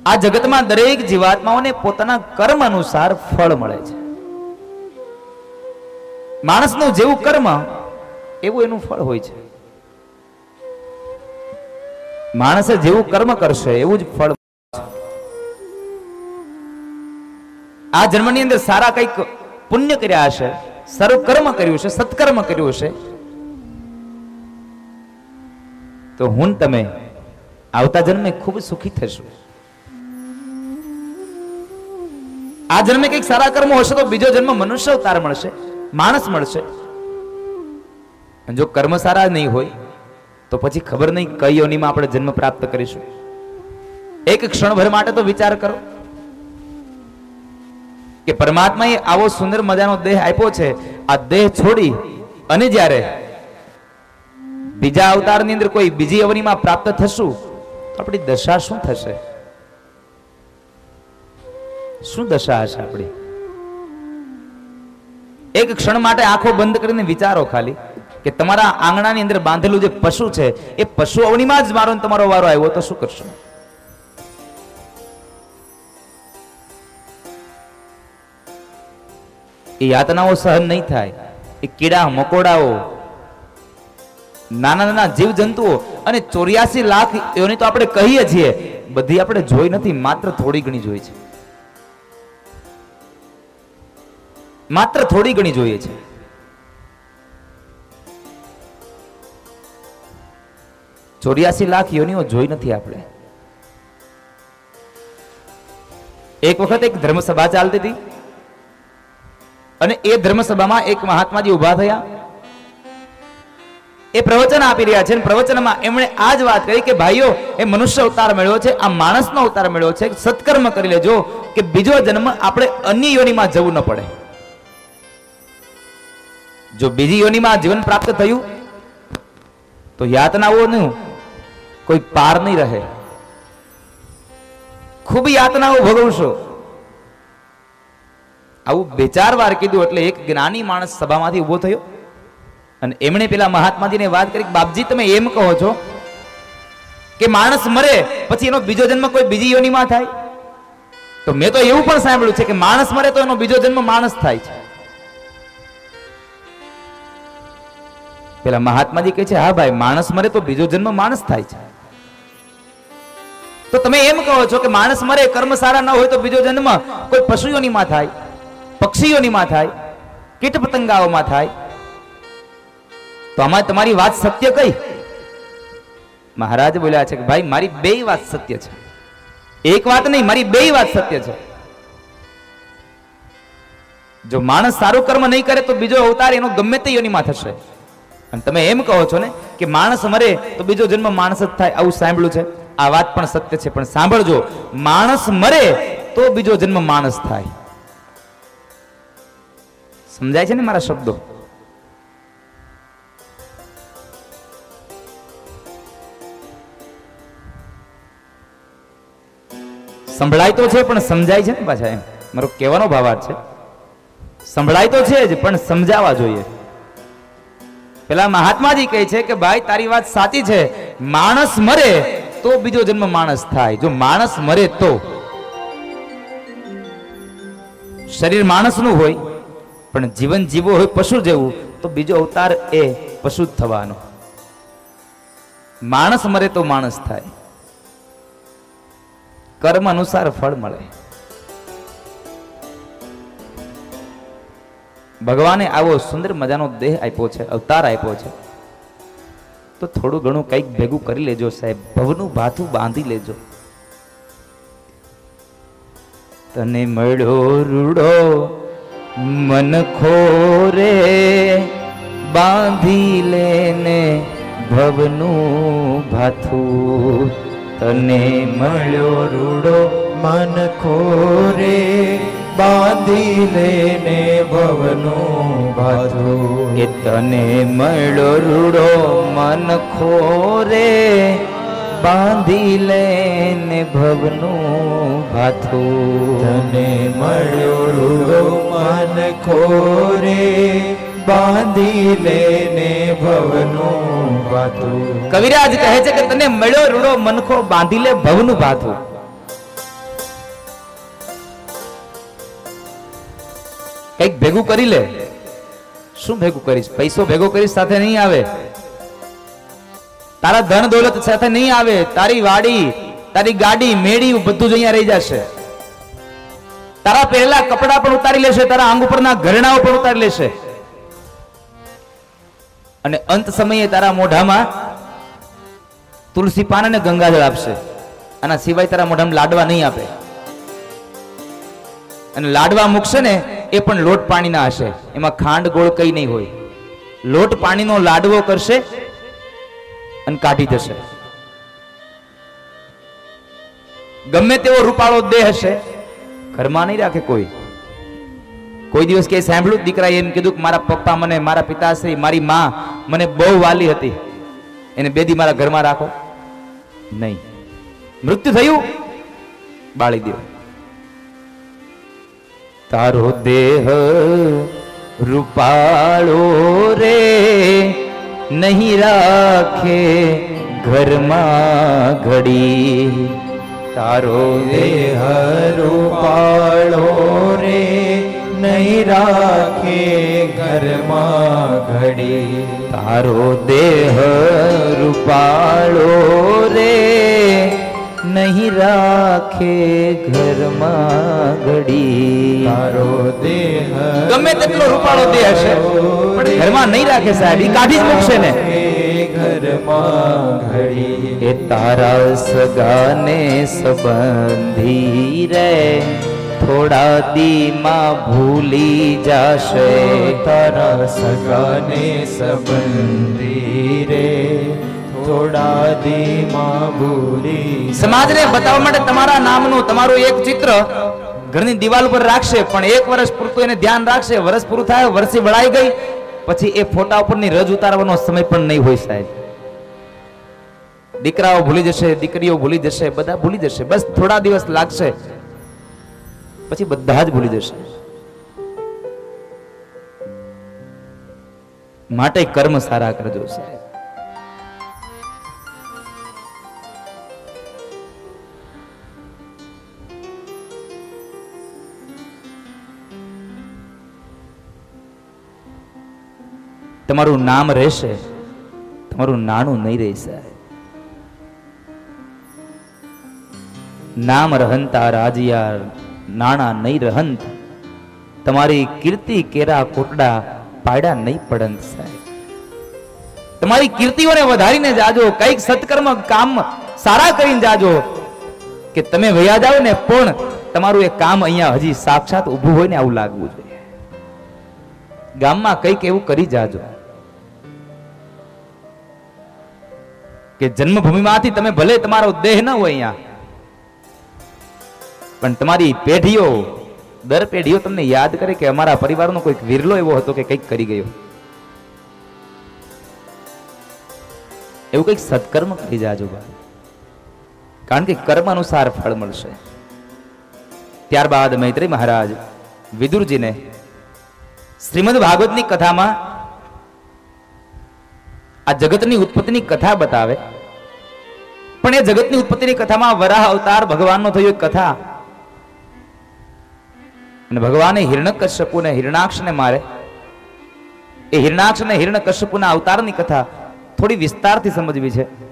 આ જગતમાં દરેક જીવાત્માઓને પોતાના કર્મ અનુસાર ફળ મળે છે. માણસનું જેવું કર્મ એવું એનું ફળ હોય છે. માણસે જેવું કર્મ કરશે એવું જ ફળ. આ જન્મની અંદર સારા કંઈક પુણ્ય કર્યા હશે, સારું કર્મ કર્યું છે, સત્કર્મ કર્યું હશે, તો હું તમે આવતા જન્મે ખૂબ સુખી થશો. આ જન્મે કંઈક સારા કર્મો હશે તો બીજો જન્મ મનુષ્ય અવતાર મળશે, માણસ મળશે. જો કર્મ સારા નહીં હોય તો પછી ખબર નહીં કઈ યોનિમાં આપણે જન્મ પ્રાપ્ત કરીશું. એક ક્ષણભર માટે તો વિચાર કરો કે પરમાત્માએ આવો સુંદર મજાનો દેહ આપ્યો છે. આ દેહ છોડી અને જ્યારે બીજા અવતારની અંદર કોઈ બીજી અવનીમાં પ્રાપ્ત થશું તો આપણી દશા શું થશે? શું દશા હશે આપણી? એક ક્ષણ માટે આંખો બંધ કરીને વિચારો ખાલી કે તમારા આંગણાની અંદર બાંધેલું જે પશુ છે એ પશુ અવનીમાં જ મારો તમારો વારો આવ્યો તો શું કરશો? એ યાતનાઓ સહન નહીં થાય. એ કીડા મકોડાઓ, નાના નાના જીવ જંતુઓ અને 84 લાખ એની તો આપણે કહીએ છીએ, બધી આપણે જોઈ નથી, માત્ર થોડી ઘણી જોઈ છે. માત્ર થોડી ઘણી જોઈએ છે. ચોર્યાસી લાખ યોનિઓ જોઈ નથી આપણે. એક વખત એક ધર્મસભા ચાલતી હતી અને એ ધર્મસભામાં એક મહાત્માજી ઉભા થયા. એ પ્રવચન આપી રહ્યા છે અને પ્રવચનમાં એમણે આ જ વાત કરી કે ભાઈઓ, એ મનુષ્ય અવતાર મળ્યો છે, આ માણસનો અવતાર મળ્યો છે, સત્કર્મ કરી લેજો કે બીજો જન્મ આપણે અન્ય યોનિમાં જવું ન પડે. જો બીજી યોનિમાં જીવન પ્રાપ્ત થયું તો યાતનાઓનું કોઈ પાર નહીં રહે. ખૂબ યાતનાઓ ભોગવશો. આવું 2-4 વાર કીધું એટલે એક જ્ઞાની માણસ સભામાંથી ઉભો થયો અને એમણે પેલા મહાત્માજીને વાત કરી, બાપજી તમે એમ કહો છો કે માણસ મરે પછી એનો બીજો જન્મ કોઈ બીજી યોનિમાં થાય? તો મેં તો એવું પણ સાંભળ્યું છે કે માણસ મરે તો એનો બીજો જન્મ માણસ થાય છે. પેલા મહાત્માજી કહે છે, હા ભાઈ, માણસ મરે તો બીજો જન્મ માણસ થાય છે. તો તમે એમ કહો છો કે માણસ મરે, કર્મ સારા ન હોય તો બીજો જન્મ કોઈ પશુઓનીમાં થાય, પક્ષીઓનીમાં થાય, કીટ પતંગાઓમાં થાય. તો આમાં તમારી વાત સત્ય કઈ? મહારાજ બોલ્યા છે કે ભાઈ, મારી 2 વાત સત્ય છે. એક વાત નહીં, મારી 2 વાત સત્ય છે. જો માણસ સારું કર્મ નહીં કરે તો બીજો અવતાર એનો ગમે તે યોનિમાં થશે. અને તમે એમ કહો છો ને કે માણસ મરે તો બીજો જન્મ માણસ જ થાય, આવું સાંભળ્યું છે. આ વાત પણ સત્ય છે, પણ સાંભળજો, માણસ મરે તો બીજો જન્મ માણસ થાય. સમજાય છે ને મારા શબ્દો? સંભળાય તો છે પણ સમજાય છે ને પાછા, એમ મારો કહેવાનો ભાવાર્થ છે. સંભળાય તો છે જ પણ સમજાવવા જોઈએ. પેલા મહાત્માજી કહે છે કે ભાઈ, તારી વાત સાચી છે, માણસ મરે તો બીજો જન્મ માણસ થાય. જો માણસ મરે તો શરીર માણસનું હોય પણ જીવન જીવો હોય પશુ જેવું, તો બીજો અવતાર એ પશુ જ થવાનો. માણસ મરે તો માણસ થાય. કર્મ અનુસાર ફળ મળે. ભગવાને આવો સુંદર મજાનો દેહ આપ્યો છે, અવતાર આપ્યો છે, તો થોડું ઘણું કંઈક ભેગું કરી લેજો સાહેબ, ભવનું ભાથું બાંધી લેજો. તને મળ્યો રૂડો મન ખોરે, બાંધી લેને ભવનું ભાથું. તને મળ્યો રૂડો મન ખોરે, બાંધી લેને ભવનું ભાથું. એ તને મળ્યો રૂડો મન ખોરે, બાંધી લેને ભવનું ભાથું. તને મળ્યો રૂડો મન ખોરે, બાંધી લેને ભવનું ભાથું. કવિરાજ કહે છે કે તને મળ્યો રૂડો મનખો, બાંધી લે ભવનું ભાથું. કંઈક ભેગું કરી લે. શું ભેગું કરીશ? પૈસો ભેગો કરીશ સાથે નહીં આવે, તારા ધન દોલત સાથે નહીં આવે, તારી વાડી, તારી ગાડી, મેળી બધું જ અહીંયા રહી જશે. તારા પહેરેલા કપડા પણ ઉતારી લેશે, તારા આંગ ઉપરના ઘરેણાઓ પણ ઉતારી લેશે, અને અંત સમયે તારા મોઢામાં તુલસી પાન અને ગંગાજળ આપશે. આના સિવાય તારા મોઢામાં લાડવા નહીં આપે. અને લાડવા મૂકશે ને એ પણ લોટ પાણીના હશે, એમાં ખાંડ ગોળ કઈ નહીં હોય. લોટ પાણીનો લાડવો કરશે અને કાઢી જશે. ગમે તેવો રૂપાળો દેહ હશે, ઘરમાં નહીં રાખે કોઈ. કોઈ દિવસ કે સાંભળ્યું દીકરાએ એમ કીધું કે મારા પપ્પા મને, મારા પિતાશ્રી, મારી માં મને બહુ વાલી હતી, એને બે દી મારા ઘરમાં રાખો? નહીં. મૃત્યુ થયું, બાળી દો. તારો દેહ રૂપાળો રે નહીં રાખે ઘરમાં ઘડી. તારો દેહ રૂપાળો રે નહીં રાખે ઘરમાં ઘડી. તારો દેહ રૂપાળો રે નહીં રાખે ઘરમાં ઘડી. તારો દેહ ગમે તેટલો રૂપાળો દેહ હશે પણ ઘરમાં નહીં રાખે સાહેબ, એ કાઢી જ મૂકશે ને. ઘરમાં ઘડી. એ તારા સગાને સંબંધી રે થોડા દીમાં ભૂલી જશે. તારા સગાને સંબંધી રે થોડા દીમાં ભૂલી. સમાજને બતાવવા માટે તમારા નામનું તમારું એક ચિત્ર ઘરની દિવાલ ઉપર રાખશે, પણ એક વર્ષ પૂરતું એને ધ્યાન રાખશે. વર્ષ પૂરું થાય, વર્ષી વળાઈ ગઈ પછી એ ફોટા ઉપરની રજ ઉતારવાનો સમય પણ નહીં હોય સાહેબ. દીકરાઓ ભૂલી જશે, દીકરીઓ ભૂલી જશે, બધા ભૂલી જશે. બસ થોડા દિવસ લાગશે, પછી બધા જ ભૂલી જશે. માટે કર્મ સારા કરજો સાહેબ. તમારું નામ રહેશે, તમારું નાણું નહીં રહે સાહેબ. નામ રહંતા રાજિયા, નાણા નહીં રહંત. તમારી કીર્તિ કેરા કોટડા પાડ્યા નહીં પડંત સાહેબ. તમારી કીર્તિઓને વધારીને જાજો, કઈક સત્કર્મ કામ સારા કરીને જાજો, કે તમે વયા જાઓ ને પણ તમારું એ કામ અહીંયા હજી સાક્ષાત ઊભું હોય ને આવું લાગવું જોઈએ. ગામમાં કઈક એવું કરી જાજો કે જન્મભૂમિમાંથી તમે ભલે તમારો દેહ ન હોય અહીંયા, પણ તમારી પેઢીઓ દર પેઢીઓ તમને યાદ કરે કે અમારા પરિવારનો કોઈક વિરલો એવો હતો કે કંઈક કરી ગયો. એવું કંઈક સત્કર્મ કરી જાજો ભાઈ, કારણ કે કર્મ અનુસાર ફળ મળશે. ત્યારબાદ મૈત્રેય મહારાજ વિદુરજીને શ્રીમદ ભાગવતની કથામાં આ જગતની ઉત્પત્તિની કથા બતાવે. પણ એ જગતની ઉત્પત્તિની કથામાં વરાહ અવતાર ભગવાનનો થયો એક કથા, અને ભગવાને હિરણ્યકશ્યપુને હિરણાક્ષને મારે. એ હિરણાક્ષ અને હિરણ્યકશ્યપુના અવતારની કથા થોડી વિસ્તારથી સમજવી છે.